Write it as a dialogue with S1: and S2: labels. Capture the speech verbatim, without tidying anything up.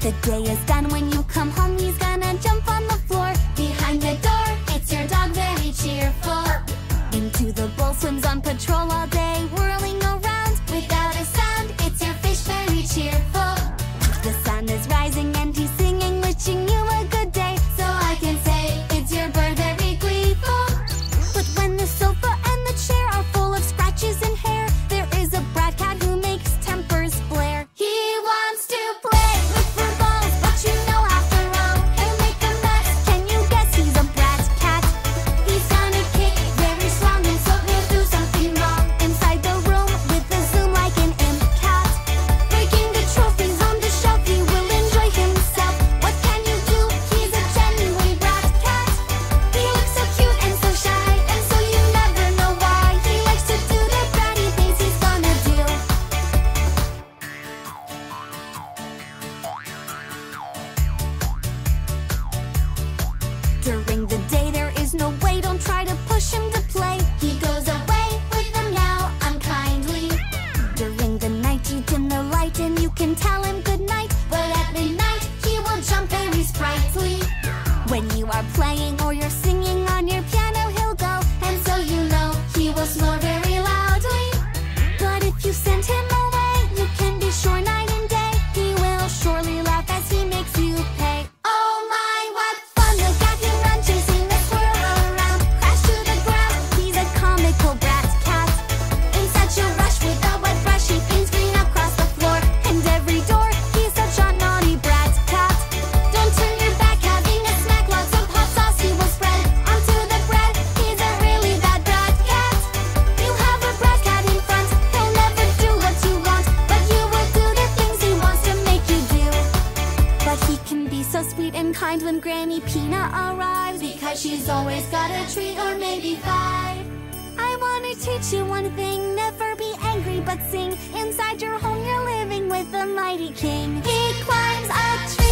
S1: The day is done when you come home, he's gonna jump on the floor. Behind the door, it's your dog, very cheerful. Into the bowl, swims on patrol all day, whirling around without a sound. It's your fish, very cheerful. The sun is rising and he's singing, wishing you a good day. So I can say, it's your bird, very gleeful. But when the sofa and the chair are full of scratches and hair, there is a brat cat who makes tempers flare. He wants to play with fur balls, but you know after all, he'll make a mess. Can you guess he's a brat cat? He's gonna kick very strong, and so he'll do something wrong inside the room with a zoom like an imp cat. Breaking the trophies on the shelf, he will enjoy himself. What can you do? He's a genuine brat cat. He looks so cute and so shy, and so you never know why. He likes to do the bratty things he's gonna do. During the day there is no way, don't try to push him to play. He goes away with them now unkindly. During the night you dim the light and you can tell him good night. But at midnight he will jump very sprightly. When you are playing or you're singing on your piano, he'll go, and so you know he will snore very loudly. But if you send him away, you can be sure night and day he will surely laugh as he makes you pay. Oh my, what fun! Look at him run, chasing the squirrel around. Crash to the ground, he's a comical brat cat. In such a rush with a wet brush, he paints green across the floor and every door. He's such a naughty brat cat. Don't turn your back, having a snack, lots of hot sauce he will spread onto the bread. He's a really bad brat cat. You have a brat cat in front, he'll never do what you want, but you will do the things he wants to make you do. But he can be so sweet and kind when Granny Peanut arrives, because she's always got a treat or maybe five. I wanna teach you one thing, never be angry but sing. Inside your home you're living with the mighty king. He climbs a tree.